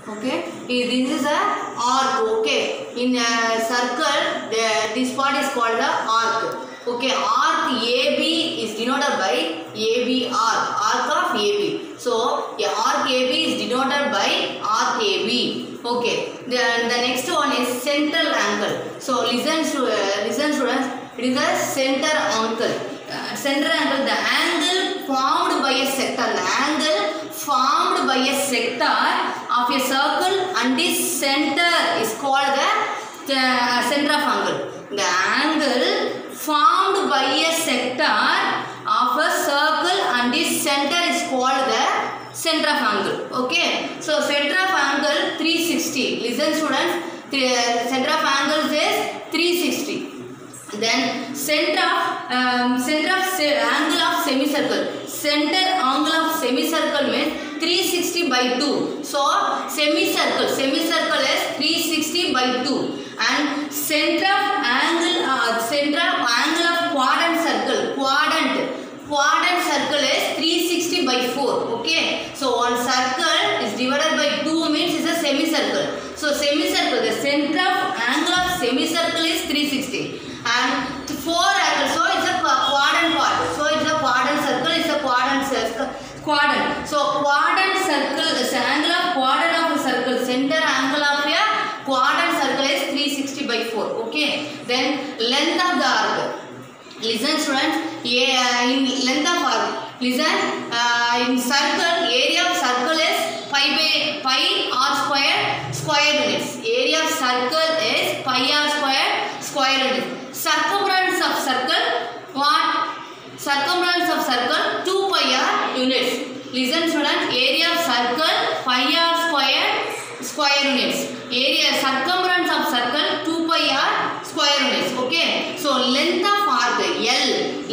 Okay, this is a arc. Okay, in a circle, this part is called the arc. Okay, arc AB is denoted by AB arc of AB. So a arc AB is denoted by arc AB. Okay, then the next one is central angle. So listen students, it is a center angle. Center angle, the angle formed by a sector. The angle formed by a sector of a circle and its center is called the center of angle. The angle formed by a sector of a circle and its center is called the center of angle. Okay, so center of angle 360. Listen students, center of angle is 360. Then center of angle of semicircle. Center angle of semicircle means 360 by 2. So semicircle is 360 by 2. And center of angle of quadrant circle is 360 by 4. Okay. So one circle is divided by 2 means it's a semicircle. So semicircle, the center of angle of semicircle is 360. And 4 angles, so it's a quadrant part. So it's a quadrant circle, it's a quadrant. So quadrant circle is the angle of quadrant of a circle. Center angle of a quadrant circle is 360 by 4. Okay. Then length of the arc. Listen students, in length of arc. Listen, in circle, area of circle is pi r square units. Area of circle is pi r square units. Circumference of circle, what? Circumference of circle 2 pi r units. Listen students, area of circle pi r square units. Area circumference of circle 2 pi r square units. Okay. So length of arc L,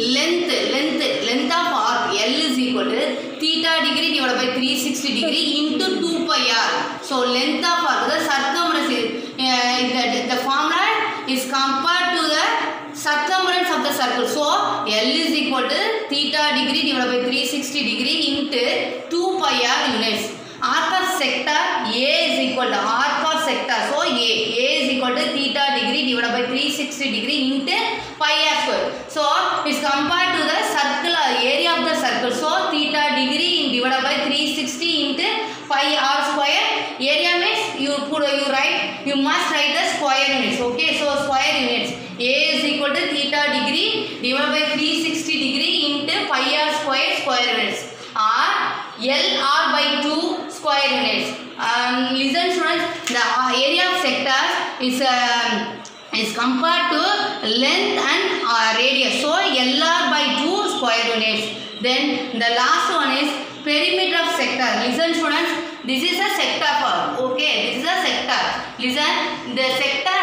length of arc L is equal to theta degree divided by 360 degree into 2 pi r. So length of arc, the circumference is the formula is compared to the circumference of the circle. So L is equal to theta degree divided by 360 degree into 2 pi r units. Arc of sector A is equal to arc of sector. So A is equal to theta degree divided by 360 degree into pi r square. So it's compared to the circular area of the circle. So theta degree divided by 360 into pi r square. Area means you must write the square units. Okay, so square units. A is equal to theta degree divided by 360 degree into pi r square units. Or L r by 2 square units. Listen students, the area of sectors is compared to length and radius. So L r by 2 square units. Then the last one is perimeter of sector. Listen students, this is a sector part. Okay, this is a sector. Listen, the sector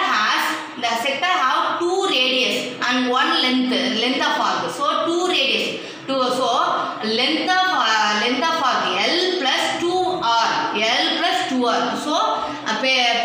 have 2 radius and 1 length of arc. So 2 radius. So length of arc L plus 2R. So